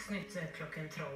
Dagsnytt klokken 12.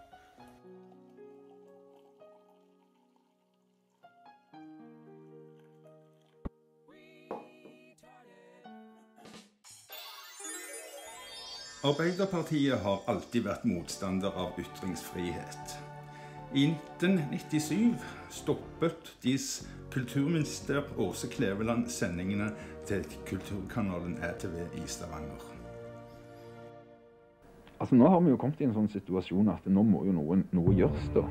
Arbeiderpartiet har alltid vært motstander av ytringsfrihet. I 1997 stoppet deres kulturminister Åse Kleveland sendingene til kulturkanalen ATV i Stavanger. Altså nå har vi jo kommet i en sånn situasjon at nå må jo noe gjøres da.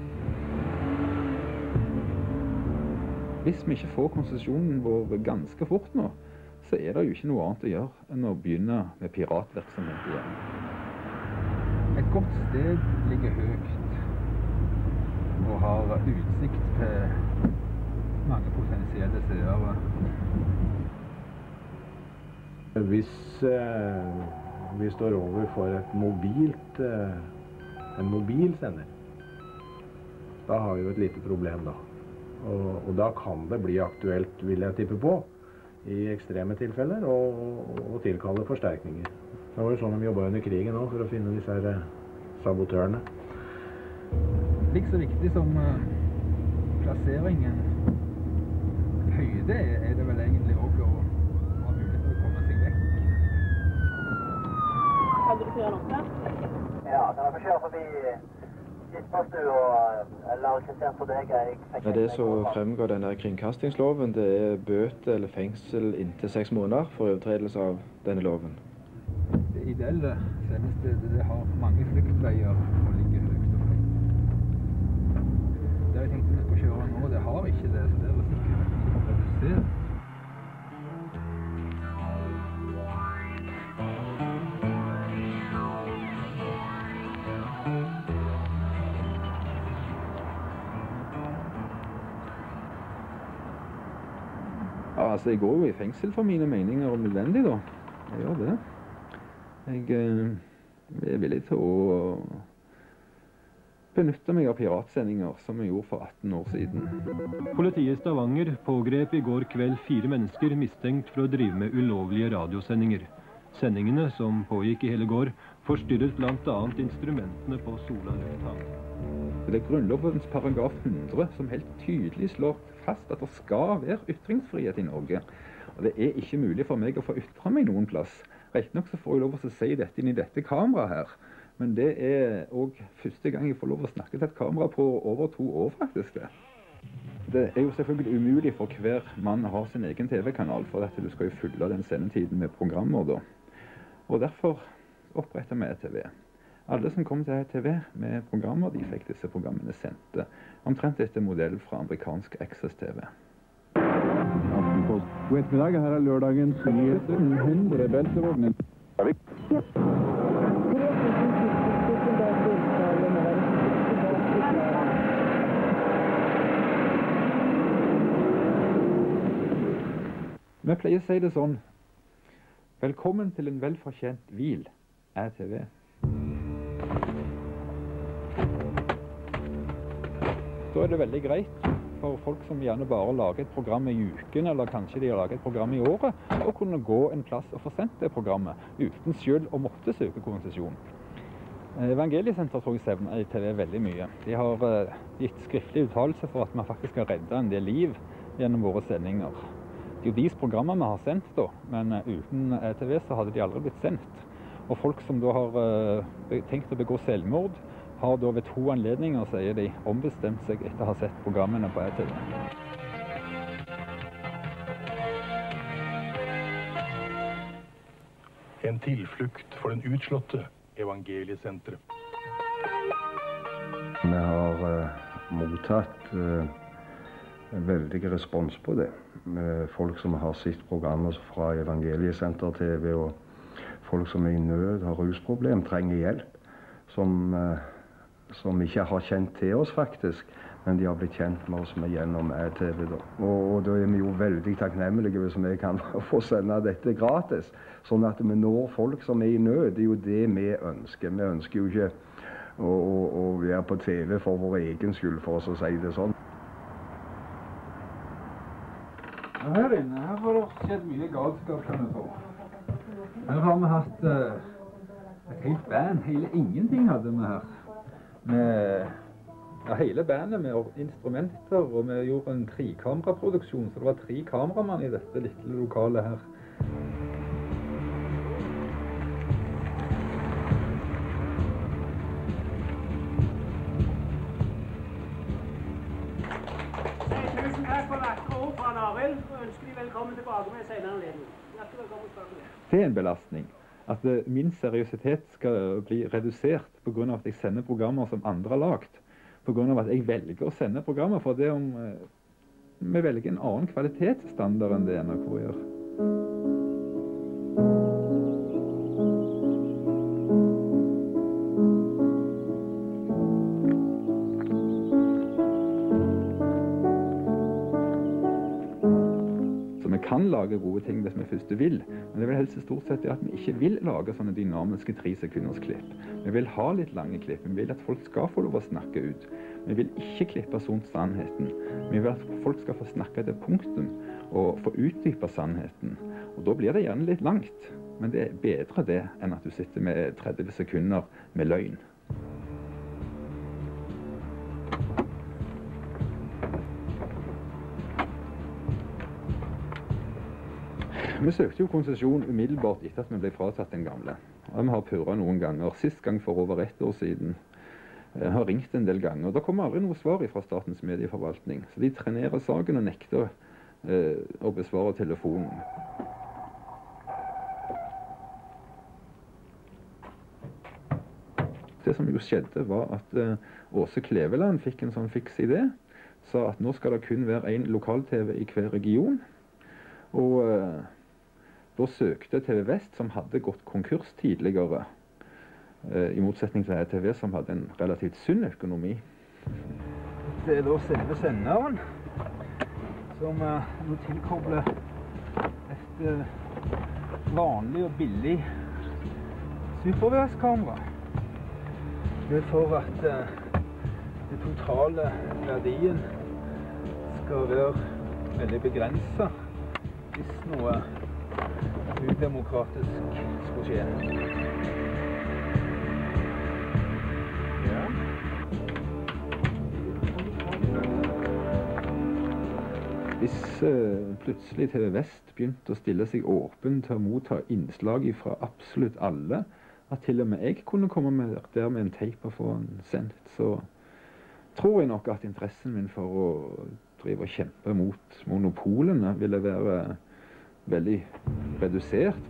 Hvis vi ikke får konsesjonen vår ganske fort nå, så er det jo ikke noe annet å gjøre enn å begynne med piratvirksomhet igjen. Et godt sted ligger høyt og har utsikt til mange potensielle seere. Hvis vi står overfor en mobilsender, da har vi jo et lite problem da. Og da kan det bli aktuelt, vil jeg tippe på, i ekstreme tilfeller, og tilkalle forsterkninger. Det var jo sånn de jobbet under krigen også, for å finne disse her sabotørene. Like så viktig som plasseringen høyde er det vel egentlig også å ha mulighet til å komme seg vekk. Kan du kjøre nok der? Ja, kan jeg få kjøre forbi Det som fremgår denne kringkastingsloven, det er bøter eller fengsel inntil 6 måneder for overtredelse av denne loven. Det ideelle sendestedet, det har mange fluktveier og ligger høyt og høyt. Det jeg tenkte vi skulle kjøre nå, det har ikke det, så det er sikkert redusert. Altså, jeg går jo i fengsel for mine meninger om nødvendig, da. Jeg gjør det. Jeg er villig til å benytte meg av piratsendinger, som jeg gjorde for 18 år siden. Politiet i Stavanger pågrep i går kveld 4 mennesker mistenkt for å drive med ulovlige radiosendinger. Sendingene, som pågikk i hele går, forstyrret blant annet instrumentene på Sola lufthavn. Det er Grunnlovens paragraf 100 som helt tydelig slår fast at det skal være ytringsfrihet i Norge. Og det er ikke mulig for meg å få ytre meg noen plass. Rett nok så får jeg lov å si dette inn i dette kameraet her. Men det er også første gang jeg får lov å snakke til et kamera på over 2 år faktisk det. Det er jo selvfølgelig umulig for hver mann å ha sin egen TV-kanal, for at du skal jo fylle den sendetiden med programmer da. Og derfor oppretter vi ATV. Alle som kom til ATV med programmer, de fikk disse programmene sendte. Omtrent etter modell fra amerikansk Access TV. God ettermiddag, her er lørdagens nyheter. 100 beltevogner. Vi pleier å si det sånn. Velkommen til en velfortjent hvil, ATV. Da er det veldig greit for folk som gjerne bare lager et program i uken, eller kanskje de har laget et program i året, å kunne gå en plass og få sendt det programmet, uten selv å måtte søke konsesjon. Evangeliesenteret tror jeg sevner ATV veldig mye. De har gitt skriftlig uttalelse for at vi faktisk har reddet en del liv gjennom våre sendinger. Det er jo deres programmer vi har sendt da, men uten ATV så hadde de aldri blitt sendt. Og folk som da har tenkt å begå selvmord, har da ved 2 anledninger, sier de, ombestemt seg etter å ha sett programmene på ATV. En tilflukt for den utslåtte Evangeliesenteret. Vi har mottatt veldig respons på det. Folk som har sett programmer fra Evangeliesenter TV, og folk som er i nød, har rusproblem, trenger hjelp, som ikke har kjent til oss faktisk, men de har blitt kjent med oss gjennom ATV da. Og da er vi jo veldig takknemlige hvis vi kan få sende dette gratis, sånn at vi når folk som er i nød. Det er jo det vi ønsker. Vi ønsker jo ikke å være på TV for vår egen skyld, for oss å si det sånn. Her inne, her har det skjedd mye galskap, kan jeg få. Her har vi hatt Et helt band, hele ingenting hadde vi her. Ja, hele bandet med instrumenter, og vi gjorde en 3-kameraproduksjon, så det var 3 kameramann i dette lille lokalet her. Tusen takk for vakre ord fra Arild, og ønsker de velkommen tilbake med senere anledning. Hjertelig velkommen tilbake. Det er en belastning. At min seriøsitet skal bli redusert på grunn av at jeg sender programmer som andre har lagt. På grunn av at jeg velger å sende programmer, for det om vi velger en annen kvalitetsstandard enn det NRK gjør. Kan lage gode ting hvis vi først vil, men det vil helst stort sett at vi ikke vil lage sånne dynamiske 3-sekunders klipp. Vi vil ha litt lange klipp, vi vil at folk skal få lov å snakke ut. Vi vil ikke klippe sånt sannheten. Vi vil at folk skal få snakke til punktum og få utdype sannheten. Og da blir det gjerne litt langt, men det er bedre det enn at du sitter med 30 sekunder med løgn. Vi søkte jo konsesjon umiddelbart etter at vi ble fratatt den gamle. Og vi har purret noen ganger, sist gang for over 1 år siden. Jeg har ringt en del ganger, og da kommer aldri noe svar fra Statens medieforvaltning. Så de trenerer saken og nekter å besvare telefonen. Det som jo skjedde var at Åse Kleveland fikk en sånn fiks idé, sa at nå skal det kun være en lokal-TV i hver region. Og da søkte TV Vest, som hadde gått konkurs tidligere, i motsetning til TV, som hadde en relativt sunn økonomi. Det er da selve senderen, som nå tilkobler et vanlig og billig superværskamera. Det er for at den totale verdien skal være veldig begrenset hvis noe udemokratisk skulle skje. Ja. Hvis plutselig TV Vest begynte å stille seg åpen til å motta innslag fra absolutt alle, at til og med jeg kunne komme der med en teip og få den sendt, så tror jeg nok at interessen min for å drive og kjempe mot monopolene ville være veldig redusert.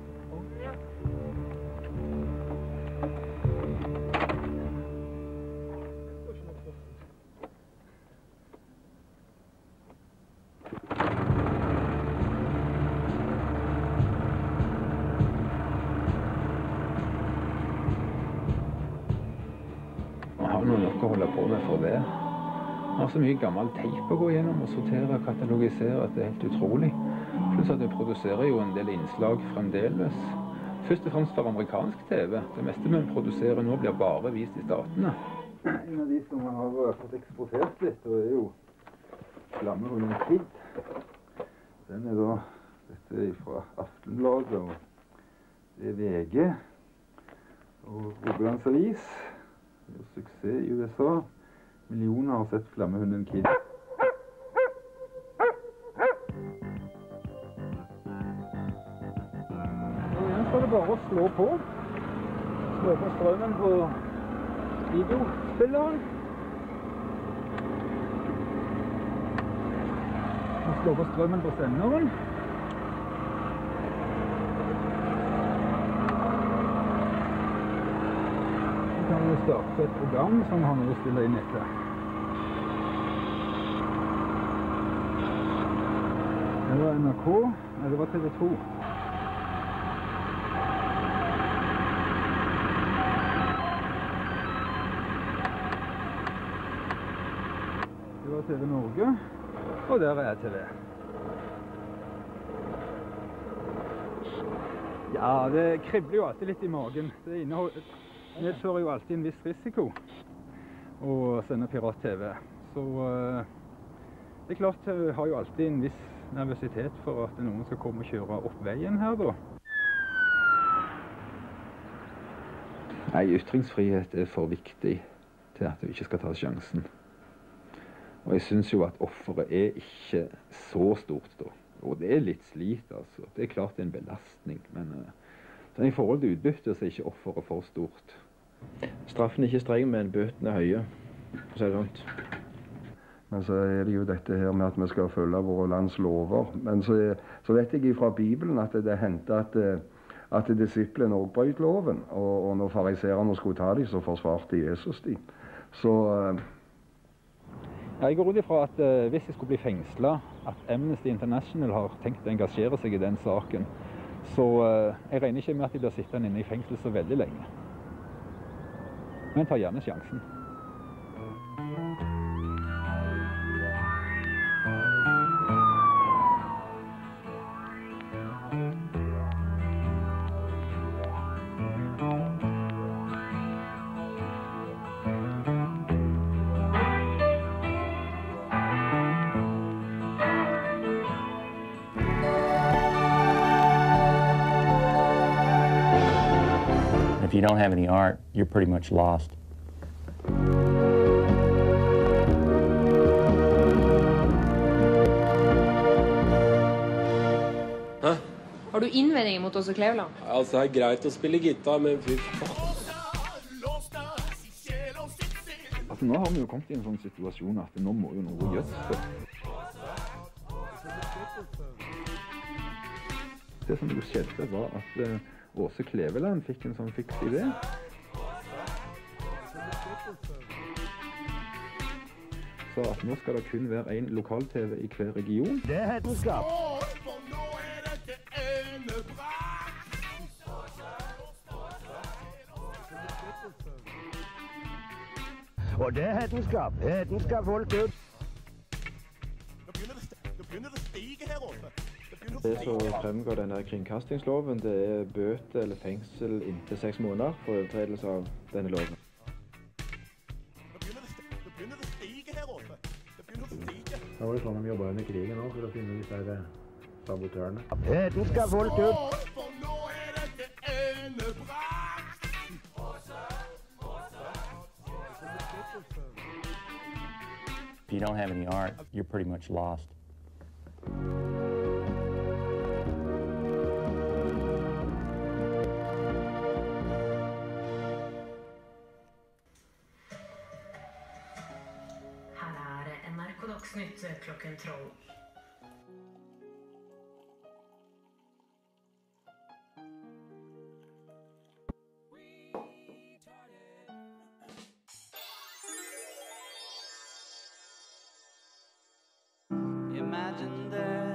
Man har noe nok å holde på med for det. Man har så mye gammel teip å gå gjennom og sortere og katalogisere at det er helt utrolig. Pluss at det produserer jo en del innslag fremdeles. Først og fremst for amerikansk TV. Det meste vi produserer nå blir bare vist i statene. En av de som har fått eksportert litt, og er jo Flammehunden Kid. Den er da, dette er fra Aftenbladet, og det er VG. Og Rogalands Avis. Det er suksess i USA. Millioner har sett Flammehunden Kid. Så er det bare å slå på. Slå på strømmen på videospilleren. Og slå på strømmen på senderen. Så kan vi starte et program som har noe å stille inn etter. Det var NRK, nei det var TV 2. Det var TV Norge, og der er TV. Ja, det kribler jo alltid litt i magen. Det medfører jo alltid en viss risiko å sende pirat-TV. Så det er klart, jeg har jo alltid en viss nervøsitet for at noen skal komme og kjøre opp veien her da. Nei, ytringsfrihet er for viktig til at vi ikke skal ta sjansen. Og jeg synes jo at offeret er ikke så stort da. Og det er litt slit, altså. Det er klart det er en belastning, men i forhold til utbytte så er ikke offeret for stort. Straffen er ikke streng, men bøtene er høye, for å si det sånt. Men så er det jo dette her med at vi skal følge våre lands lover. Men så vet jeg fra Bibelen at det hendte at disiplene også brøt loven. Og når fariserene skulle ta dem, så forsvarte Jesus dem. Så Jeg går ut ifra at hvis jeg skulle bli fengslet, at Amnesty International har tenkt å engasjere seg i den saken, så jeg regner ikke med at de blir sittende inne i fengsel så veldig lenge. Men tar gjerne sjansen. If you don't have any art, you're pretty much lost. Hæ? Har du innvendinger mot Åse Kleveland? Altså, det er greit å spille gitar, men fy faen. Altså, nå har vi jo kommet i en sånn situasjon at nå må jo noe gjøres. Det som jo skjedde var at Åse Kleveland fikk en sånn fiks idé. Så at nå skal det kun være en lokal-TV i hver region. Det er hetenskap. Og det er hetenskap. Hetenskap holdt ut. Nå begynner det å stige her oppe. Det som fremgår denne kringkastingsloven, det er bøte eller fengsel inntil 6 måneder for overtredelse av denne loven. Nå begynner det å stige her oppe. Da var det sånn de jobbet under krigen også, for å finne disse her sabotørene. Hetenskap holdt ut. For nå er dette endebrakt. If you don't have any art, you're pretty much lost. Her er NRK Dagsnytt klokken 12. Imagine there